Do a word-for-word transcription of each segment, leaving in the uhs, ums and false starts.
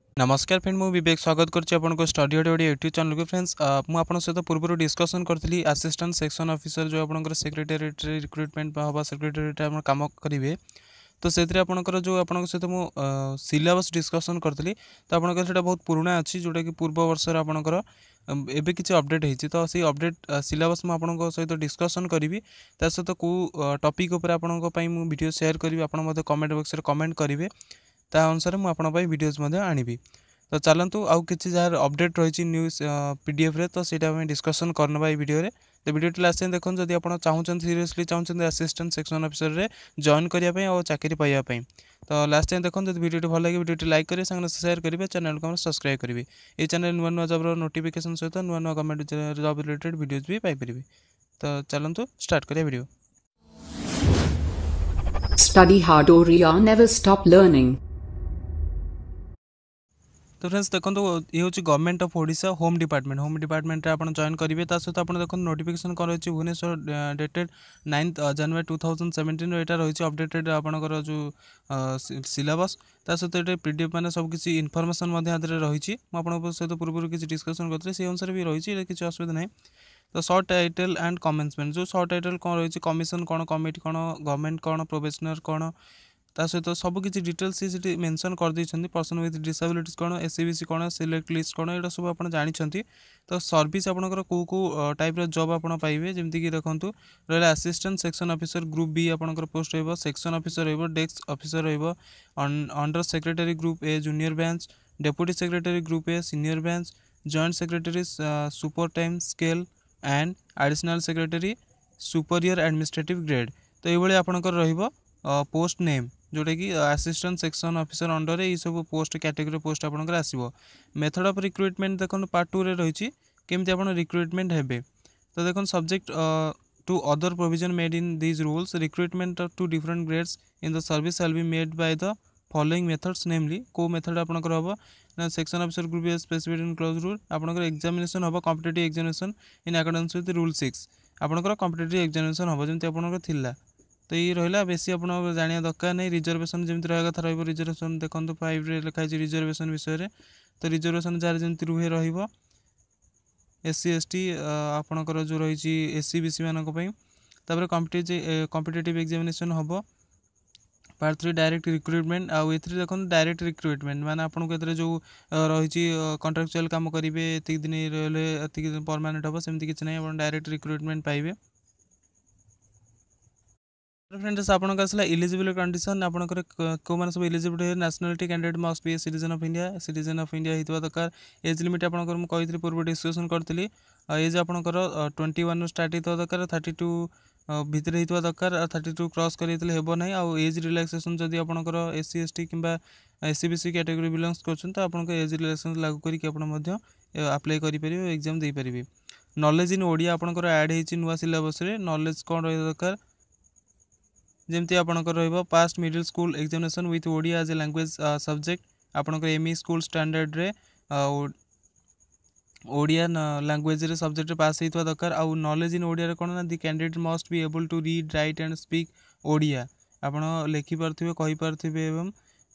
नमस्कार फ्रेंड मु विवेक स्वागत करछि आपनको study hut OD YouTube channel को फ्रेंड्स मु आपन सहित पूर्व डिस्कशन करथली असिस्टेंट सेक्शन ऑफिसर जो आपनकर सेक्रेटरीट रिक्रुटमेंट हवा सेक्रेटरीट हम काम करिवे तो से आपनकर जो आपन सहित मु सिलेबस डिस्कशन करथली तो आपनकर सेटा बहुत पुराना अछि जोटा कि पूर्व वर्ष रे आपनकर एबे किछि अपडेट हेछि तो से अपडेट सिलेबस मु आपनको सहित डिस्कशन करिवि ता सहित को टॉपिक ऊपर आपनको पई मु वीडियो शेयर करिवि आपन मते कमेंट बॉक्स रे कमेंट करिवे ता अनुसार मु आपन पई वीडियोस मध्ये आनिबि तो चलतु आउ कि जार अपडेट रही न्यूज पीडीएफ रे तो सीटा में डिस्कशन करनबा ए वीडियो रे तो वीडियो लास्ट टाइम देखो जदि आप चाहूँ सीरियसली चाहूँ असिस्टेंट सेक्शन ऑफिसर रे जॉइन करने और चाकरी पाइबा तो लास्ट टाइम देखो जब वीडियो भल लगे वीडियो लाइक करेंगे सांगे शेयर करेंगे चैनल को सब्सक्राइब करेंगे ये चैनल नुआ नुआ जॉब नोटिफिकेशन सहित नुआ नुआ गवर्नमेंट जॉब रिलेटेड वीडियोज भी पाइपर तो चलतु स्टार्ट करिया video Study hard or you never stop learning. तो फ्रेंड्स देखो ये हूँ government of Odisha home department home department रे आपन जॉइन करेंगे सहित आप देखो नोटिफिकेशन कौन रही Bhubaneswar dated ninth January two thousand seventeen यहाँ रही अपडेटेड आपंकर जो सिलेबस ता सहित ये पीडीएफ मैंने सब किसी इनफॉरमेशन रही सहित पूर्व किसी डिस्कशन करते से अनुसार भी रही किसी असुविधा नहीं तो शॉर्ट टाइटल एंड कमेंसमेंट जो शॉर्ट टाइटल कौन रही कमिशन कौन कमिटी कौन गवर्नमेंट कौन प्रोफेशनल कौन ता सहित सब किसी डिटेल्स सी मेंशन कर देइछन्ती पर्सन विथ डिसेबिलिटीज कौन एससीबीसी कौन सिलेक्ट लिस्ट कौन यहाँ सब आप जानते तो सर्विस आपंकर कौ कौ टाइप जॉब आप पाइबे जमीक देखूँ रहा assistant section officer group B आपंकर पोस्ट रही सेक्शन ऑफिसर रही डेस्क ऑफिसर रही under secretary group A junior branch deputy secretary group A senior branch joint secretary super time scale and additional secretary superior administrative grade तो ये आपंकर रही post name जोटा कि असिस्टेंट सेक्शन ऑफिसर अंडर ये सब post category post आपंकर आसो मेथड ऑफ रिक्रुटमेंट देखो पार्ट टू रे रही केमती आप रिक्रुटमेंट हेबे तो देखो subject to other provision made in these rules recruitment to different grades in the service shall be made by the following methods namely को मेथड आपंकर हम ना section officer group A specified in clause rule आपंकर examination हम competitive examination in according with rule six आपंकर competitive examination हम जमी आपंकर थिला तो ये रहा बेसी आप जाना दरकार नहीं रिजर्वेशन जमी रहा कथा रही रिजर्वेशन देखो फाइव रे लिखाई रिजर्वेशन विषय में तो रिजर्वेशन जार जमी रुहे रसी एस टी आपणकर जो रही एससी बीसी मानी कॉम्पिटिटिव एग्जामिनेशन हम पार्ट थ्री डायरेक्ट रिक्रुटमेंट आउ ए देखो डायरेक्ट रिक्रुटमेंट माने आपको ए जो रही कंट्राक्चुअल काम करेंगे एति दिन रही परमानेंट हम सेमती किसी ना आप डायरेक्ट रिक्रुटमेंट पाइबे फ्रेंड्स आपन आसला इलिजिबल कंडीशन आपनकर को माने सब इलिजिबल है nationality candidate must be a citizen of India citizen of India हितवा दरकार एज लिमिट आपनकर मु कहितली पूर्व डिस्कशन करतली एज आपनकर ट्वेंटी वन स्टार्ट हितवा दरकार थर्टी टू भितर हितवा दरकार थर्टी टू क्रॉस करितले हेबो नै आ एज रिलैक्सेशन जदी आपनकर एससी एसटी किबा एससीबीसी कैटेगरी बिलोंग्स करछन त आपनकर एज रिलैक्सेशन लागू करी कि आपन मध्य अप्लाई करि परिबे एग्जाम दे परिबे नॉलेज इन ओडिया आपनकर ऐड हेछि नुवा सिलेबस रे नॉलेज कोन रहि दरकार जमती आपंकर रही passed middle school examination with Odia as a language subject आपंकर एमई स्कूल स्टैंडर्ड रे ओडिया लैंग्वेज रे सब्जेक्ट पास होता दरकार आउ नॉलेज इन ओडिया कौन ना the candidate must be able to read write and speak Odia आपन लिखि पारथिबे कहि पारथिबे एवं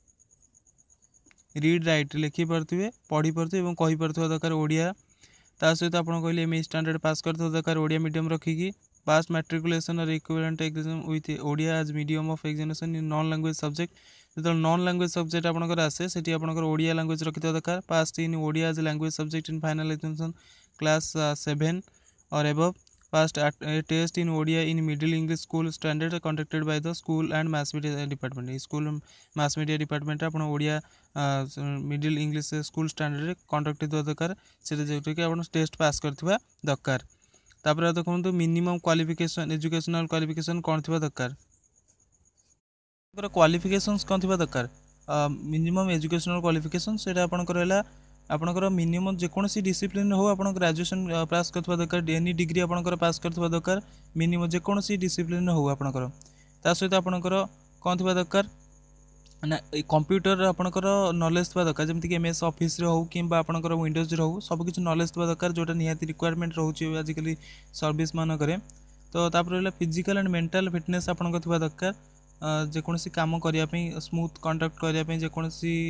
रीड राइट लिखि पारथिबे पढ़ी पारथिबे एवं कहि पारथिबे दरकार ओडिया ता सहित आपन कहले एमई स्टैंडर्ड पास करथिबे दरकार ओडिया मीडियम रखिकी pass matriculation or equivalent exam with Odia as medium of examination in non language subject जो नॉन लैंग्वेज सब्जेक्ट आपंकर आसे से आपंकर ओडिया लैंग्वेज रखि दरकार pass in Odia as language subject in final examination class seven or above passed test in Odia in middle English school standard conducted by the school and mass media department school mass media department आप Odia middle English school standard conduct दरकार से जोटा कि आप test pass करथिबा दरकार तापर देखो minimum qualification educational qualification कौन थी दरकार क्वालिफिकेशंस कौन थी दरकार मिनिमम एजुकेशनल क्वालिफिकेशन से आपंकर है आपंकर मिनिमम जेकोसी डिसिप्लिन हो आप ग्रेजुएशन पास करथिबा दरकार एनी डिग्री आपंकर पास करथिबा दरकार मिनिमम जेकोसी डिसिप्लिन हो आपंकर ता सहित आपंकर कौन थी दरकार ना कंप्यूटर आपंकर नॉलेज थी दरकार जमीक एम एस ऑफिस रे हो कि आपंकर विंडोज रे हो सब किसी नॉलेज थी दरकार जोटा निहाती रिक्वायरमेंट रोचे आजिकल सर्विस मानक तो तापर फिजिकल एंड मेंटल फिटनेस आपंकर थी दरकार जेकोसी काम करने स्मूथ कंडक्ट करने जेकोसी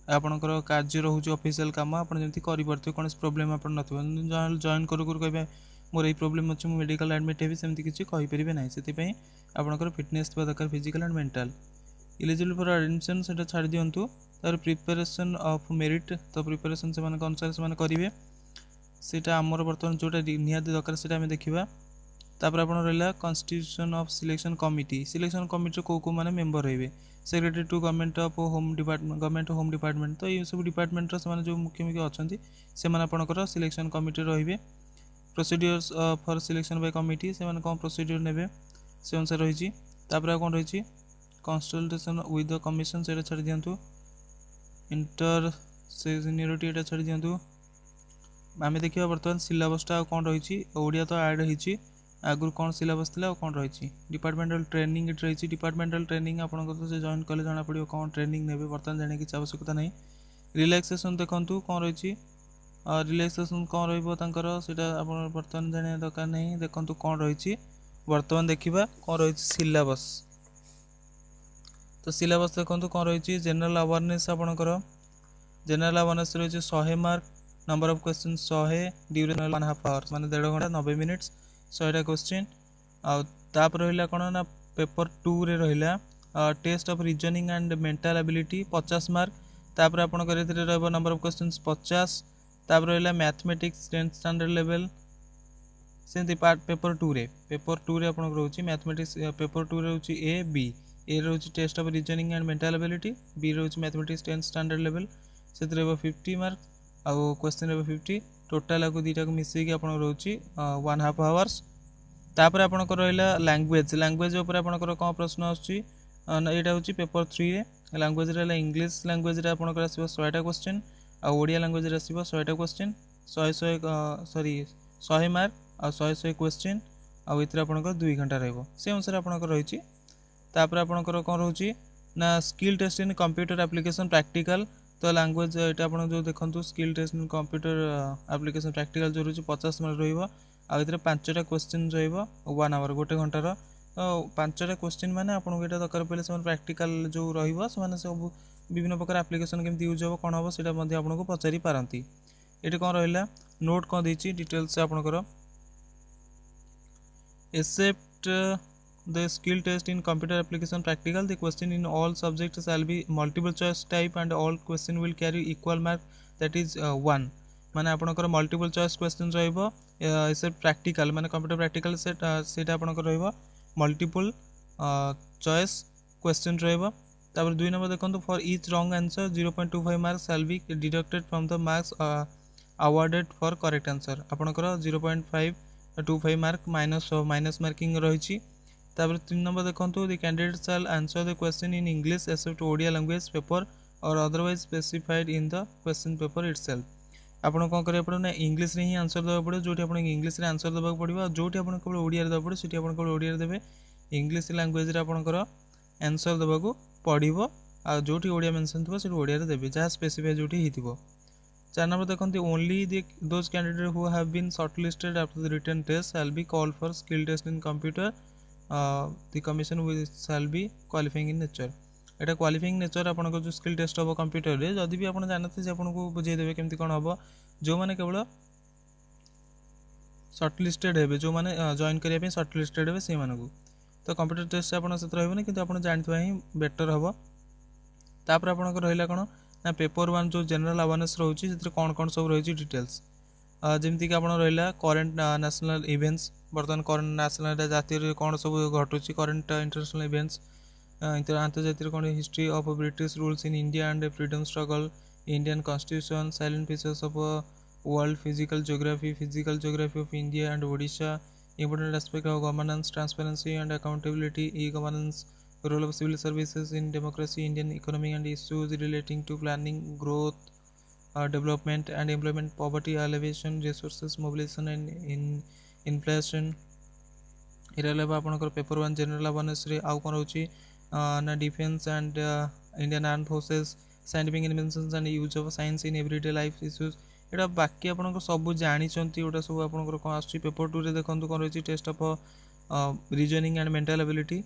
ଆପଣଙ୍କର କାର୍ଯ୍ୟ ରହୁଛି ଅଫିସିଆଲ କାମ ଆପଣ ଯେମିତି କରିପାରୁଥିବେ କୌଣସି ପ୍ରୋବ୍ଲେମ୍ ଆପଣ ନଥିବ ଜଏନ୍ କରୁ କରୁ କହିବେ ମୋର ଏଇ ପ୍ରୋବ୍ଲେମ୍ ଅଛି ମୁଁ ମେଡ଼ିକାଲ ଆଡ଼ମିଟ୍ ହେବି ସେମିତି କିଛି କହିପାରିବେ ନାହିଁ ସେଥିପାଇଁ ଆପଣଙ୍କର ଫିଟନେସ୍ ଥିବା ଦରକାର physical and mental eligible for admission ସେଇଟା ଛାଡ଼ି ଦିଅନ୍ତୁ ତାର ପ୍ରିପାରେସନ୍ ଅଫ୍ ମେରିଟ୍ ତ ପ୍ରିପାରେସନ୍ ସେମାନଙ୍କ ଅନୁସାରେ ସେମାନେ କରିବେ ସେଇଟା ଆମର ବର୍ତ୍ତମାନ ଯେଉଁଟା ନିହାତି ଦରକାର ସେଇଟା ଆମେ ଦେଖିବା ତାପରେ ଆପଣ ରହିଲା constitution of selection committee selection କମିଟିରେ କେଉଁ କେଉଁ ମାନେ ମେମ୍ବର ରହିବେ secretary to government of home department government home department ତ ଏଇ ସବୁ ଡିପାର୍ଟମେଣ୍ଟର ସେମାନେ ଯେଉଁ ମୁଖ୍ୟ ମୁଖ୍ୟ ଅଛନ୍ତି ସେମାନେ ଆପଣଙ୍କର ସିଲେକ୍ସନ୍ କମିଟିରେ ରହିବେ procedures for selection by committee ସେମାନେ କ'ଣ ପ୍ରୋସିଡିଓର ନେବେ ସେ ଅନୁସାରେ ରହିଛି ତାପରେ ଆଉ କ'ଣ ରହିଛି କନସଲଟେସନ୍ ୱିଥ୍ ଦ କମିଶନ୍ ସେଇଟା ଛାଡ଼ି ଦିଅନ୍ତୁ ଇଣ୍ଟର ସିନିୟରିଟି ଏଇଟା ଛାଡ଼ି ଦିଅନ୍ତୁ ଆମେ ଦେଖିବା ବର୍ତ୍ତମାନ ସିଲାବସଟା ଆଉ କ'ଣ ରହିଛି ଓଡ଼ିଆ ତ ଆଡ଼୍ ହେଇଛି ଆଗରୁ କ'ଣ ସିଲାବସ୍ ଥିଲା ଆଉ କ'ଣ ରହିଛି ଡିପାର୍ଟମେଣ୍ଟାଲ ଟ୍ରେନିଂ ଏଠି ରହିଛି ଡିପାର୍ଟମେଣ୍ଟାଲ ଟ୍ରେନିଂ ଆପଣଙ୍କର ତ ସେ ଜଏନ୍ କଲେ ଜଣାପଡ଼ିବ କ'ଣ ଟ୍ରେନିଂ ନେବେ ବର୍ତ୍ତମାନ ଜାଣିବା କିଛି ଆବଶ୍ୟକତା ନାହିଁ ରିଲାକ୍ସେସନ୍ ଦେଖନ୍ତୁ କ'ଣ ରହିଛି ରିଲାକ୍ସେସନ୍ କ'ଣ ରହିବ ତାଙ୍କର ସେଇଟା ଆପଣ ବର୍ତ୍ତମାନ ଜାଣିବା ଦରକାର ନାହିଁ ଦେଖନ୍ତୁ କ'ଣ ରହିଛି ବର୍ତ୍ତମାନ ଦେଖିବା କ'ଣ ରହିଛି ସିଲାବସ୍ ତ ସିଲାବସ୍ ଦେଖନ୍ତୁ କ'ଣ ରହିଛି ଜେନେରାଲ ଆୱାରନେସ୍ ଆପଣଙ୍କର ଜେନେରାଲ ଆୱାରନେସ୍ ରହିଛି ଶହେ ମାର୍କ ନମ୍ବର ଅଫ୍ କ୍ୱେଶ୍ଚିନ୍ ଶହେ ଡ୍ୟୁରେସନ୍ ୱାନ୍ ହାଫ୍ ଆୱାର୍ସ ମାନେ ଦେଢ଼ ଘଣ୍ଟା ନବେ ମିନିଟ୍ସ ଶହେଟା କ୍ୱେଶ୍ଚିନ୍ ଆଉ ତାପରେ ରହିଲା କ'ଣ ନା ପେପର ଟୁରେ ରହିଲା test of reasoning and mental ability ପଚାଶ ମାର୍କ ତାପରେ ଆପଣଙ୍କର ଏଥିରେ ରହିବ ନମ୍ବର ଅଫ୍ କ୍ୱେଶ୍ଚିନ୍ସ ପଚାଶ ତାପରେ ରହିଲା ମ୍ୟାଥମେଟିକ୍ସ ଟେନ୍ଥ ଷ୍ଟାଣ୍ଡାର୍ଡ ଲେଭେଲ ସେମିତି ପାର୍ଟ ପେପର ଟୁରେ ପେପର ଟୁରେ ଆପଣଙ୍କର ରହୁଛି ମ୍ୟାଥମେଟିକ୍ସ ପେପର ଟୁରେ ରହୁଛି ଏ ବି ए रहुछि test of reasoning and mental ability B रहुछि मैथमेटिक्स टेंथ स्टैंडर्ड लेवल से फिफ्टी मार्क आउ क्वेश्चन रही फिफ्टी टोटाल आपको दुईटा को मिसेक आप रहुछि वन हाफ आवर्स तापर आपनकर रहिला लैंग्वेज लैंग्वेज ऊपर आपनकर कौन प्रश्न आछी एटा होछि पेपर थ्री रे लैंग्वेज रे इंग्लिश लैंग्वेज रे आपनकर आसीबो सौ क्वेश्चन आ ओडिया लैंग्वेज रे आसीबो सौ क्वेश्चन सौ सौ सॉरी सौ मार्क आ सौ सौ क्वेश्चन आ इतरे आपनकर दुई घंटा रहइबो से अनुसार आपनकर रहिछि तापर आपनकर कौन रोचे ना skill test in computer application practical तो लैंग्वेज ये आप जो देखो skill test in computer application practical जो रोचे पचास मिनट रही पांचटा क्वेश्चन वन आवर गोटे घंटार तो पांचटा क्वेश्चन मैंने आपको ये दरकार पड़े से प्रैक्टिकल जो रही सब विभिन्न प्रकार एप्लिकेशन केमती यूज हम कौन हम सीटा आपको पचारि पारती ये कौन रहा नोट कौन देती डिटेल्स आपंकर except the skill test in computer application practical the question in all subjects shall be multiple choice type and all question will carry equal mark that is uh, one माने आपनकर multiple choice question रहइबो except practical माने computer practical set सेटा आपनकर रहइबो multiple choice question रहइबो तापर दुई नंबर देखंतु for each wrong answer zero point two five marks shall be deducted from the marks uh, awarded for correct answer आपनकर zero point two five mark minus minus marking रहिछि तापर तीन number देखो the candidate shall answer the question in English except Odia language paper or otherwise specified in the question paper itself आपन कोन करे पड़ो English रे ही आंसर देबा पड़ो जोटी आपन इंग्लिश रे आंसर देबा पड़िबो जोटी आपन केवल ओडिया रे देबा पड़ो सिटी आपन केवल ओडिया रे देबे इंग्लिश लैंग्वेज रे आपन कर आंसर देबा को पड़िबो आ जोटी ओडिया मेंशन थिबो सिटी ओडिया रे देबे जहा स्पेसिफाई जोटी हिथिबो चार नंबर देखंती only the those candidate who have been shortlisted after the written test shall be called for skill test in computer the commission will shall be qualifying in nature एटा क्वालिफाइंग नेचर आपन जो skill test हम computer रे जदि भी आपन जानते जे आपन को बुझे देबे केमती कोन हबो जो माने केवल शॉर्टलिस्टेड हेबे जो माने जॉइन करिया पे शॉर्टलिस्टेड हेबे से मानकू तो कंप्यूटर टेस्ट आपन सत रहबो किंतु आपन जानथबा ही बेटर हबो तापर आपन को रहिला कोन ना पेपर वन जो जनरल अवेयरनेस रहउची सेत्र कोन कोन सब रहउची डिटेल्स जमती कि आपन रहिला करंट नेशनल इवेंट्स बर्तमान करंट नेशनल जातीय कौन सब घटुची करंट इंटरनेशनल इवेंट्स अंतर्जातीय कौन history of British rules in India and freedom struggle Indian constitution salient features of world physical geography physical geography of India and Odisha important aspect of governance transparency and accountability e governance role of civil services in democracy Indian economy and issues relating to planning growth development and employment poverty alleviation resources mobilisation and in inflation इरा लेबा आपनकर paper one general awareness रे आउ कोन होची ना defence and Indian arm forces scientific inventions and use of science in everyday life issues एटा बाकी आपनकर सब जानि चंती ओटा सब आपनकर कोन आछि पेपर टू रे देखंतु कोन होची test of reasoning and mental ability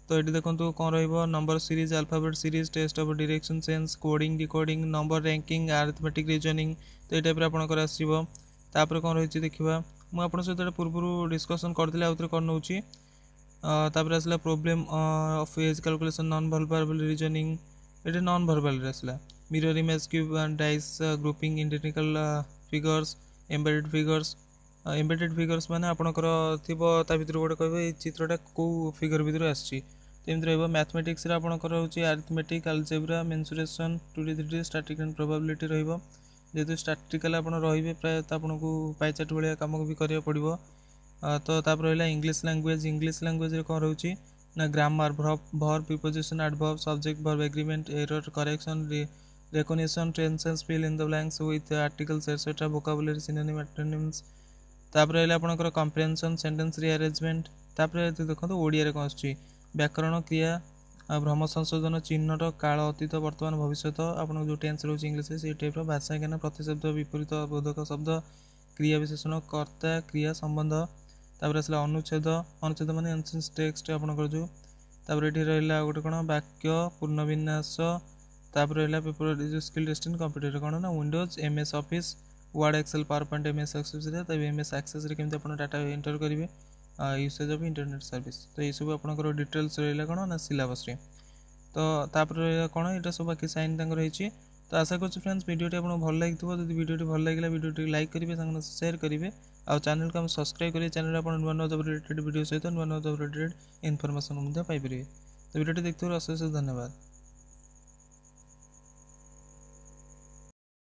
तो ये देखो कौन रहिबो number series alphabet series test of direction sense coding decoding number ranking arithmetic reasoning तो ये टाइप आपनकर आसीबो तापर कौन रही देखा मुझे आपन सहित पूर्व डिस्कसन करदे आउे कर नौची तापर आसला problem of age calculation non verbal reasoning ये नॉन वर्बल आसला mirror image cube dice grouping identical figures embedded figures embedded figures माने आपनकर थिबो ता भितर गोटे कहबे ए चित्रटा को फिगर भितर आछि तेमति रहबो मैथमेटिक्स रे आपनकर होची arithmetic algebra mensuration two D three D static and probability रहबो जेतु स्टैटिकल आपन रहिबे प्राय त आपनको पाई चार्ट भलिया काम भी करिया पड़िबो तो तापर रहला इंग्लिश लैंग्वेज इंग्लिश लैंग्वेज रे कोन रहउची ना grammar verb verb preposition adverb subject verb agreement error correction recognition tenses fill in the blanks with articles etc vocabulary synonym antonyms तापर रहला आपनकर comprehension sentence rearrangement तापर देखो ओडिया रे कोन आछि व्याकरण क्रिया भ्रम संशोधन चिन्हट काल अतीत वर्तमान भविष्यत आपन जो टेंस रहउची इंग्लिश से टाइप रो भाषा ज्ञान प्रतिशब्द विपरीत बोधक शब्द क्रिया विशेषण कर्ता क्रिया संबंध तापर असला अनुच्छेद अनुच्छेद माने एंसेंस टेक्स्ट आपनकर जो तापर एठी रहला गोटे कोन वाक्य पूर्ण विन्यास तापर रहला paper skill test in computer कोन ना Windows MS Office Word Excel PowerPoint MS Access रे तब एमएस एक्सेस रे केमते अपन डाटा एंटर करिवे यूसेज ऑफ इंटरनेट सर्विस तो ये सब आपनकर डिटेल्स रहला कोन ना सिलेबस रे तो तापर कोन एटा सब बाकी साइन तंग रहिछि तो आशा करछु फ्रेंड्स वीडियोटी आपन भल लागितबो जदि वीडियोटी भल लागिला वीडियोटी लाइक करिवे संग शेयर करिवे आ चैनल को हम सब्सक्राइब करिवे चैनल आपन नुवा नुवा जब रिलेटेड वीडियो सहित नुवा नुवा जब रिलेटेड इन्फॉर्मेशन मुद्दा पाइ परिवे तो वीडियोटी देखथोर अशेष धन्यवाद।